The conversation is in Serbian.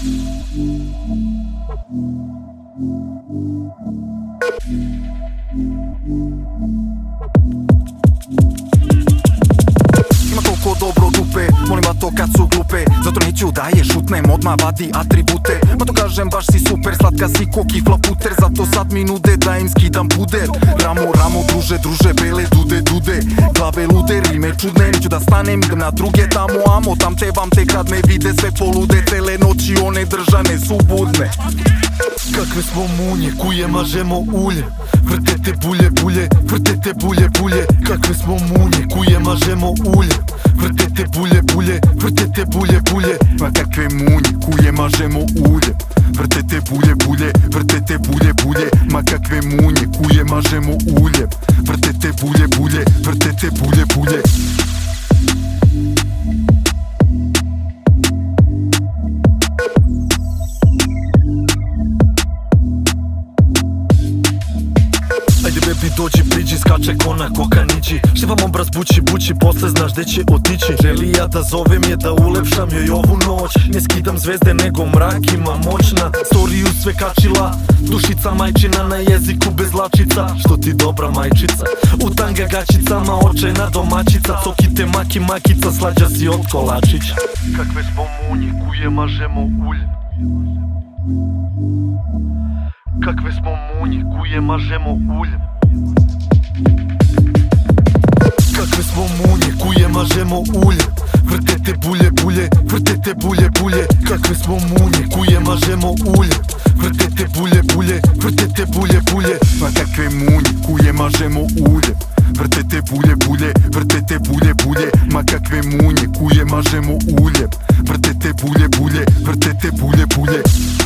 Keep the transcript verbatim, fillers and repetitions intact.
Ima toliko dobro dupe, molim va to kad su glupe. Zato neću da je šutnem, odmah vadi atribute. Ma to kažem baš si super, slatka si ko kifla puter. Zato sad mi nude da im skidam puder. Ramo, ramo, druže, druže, bele dude, dude. Glave lude, rime čudne, neću da stanem, idem na druge tamo amo. Tam te vam te kad me vide sve polude. Cele noći one držane su budne. Kakve smo munje, kuje mažemo ulje. Vrtete bulje, bulje, vrtete bulje, bulje. Kakve smo munje, kuje mažemo ulje. Vrtete bulje, bulje, vrtete bulje, bulje. Ma kakve munje, kuje mažemo ulje. Vrtete bulje, bulje, vrtete bulje, bulje. Ma kakve munje, kuje mažemo ulje. Vrtete bulje, bulje, vrtete bulje, bulje. Ajde bebi dođi, priđi, skače ko na kokanići. Ševam obraz bući, bući, posle znaš gde će otići. Želi ja da zovem je, da ulepšam joj ovu noć. Ne skidam zvezde nego mrak ima moćna. Storiju sve kačila, dušica majčina na jeziku bez lačica. Što ti dobra majčica, u tanga gaćicama, očajna domaćica. Cokite maki makica, slađa si od kolačića. Kakve smo munje, kuje mažemo ulje. Kakve smo munje, kuje mažemo ulje. Kakve smo munje, kuje mažemo ulje. Vrtete bulje, bulje, vrtete bulje, bulje. Kakve smo munje, kuje mažemo ulje. Vrtete bulje, bulje, vrtete bulje, bulje. Ma kakve munje, kuje mažemo ulje. Vrtete bulje, bulje, vrtete bulje, bulje. Ma kakve munje, kuje mažemo ulje. Vrtete bulje, bulje, vrtete bulje, bulje.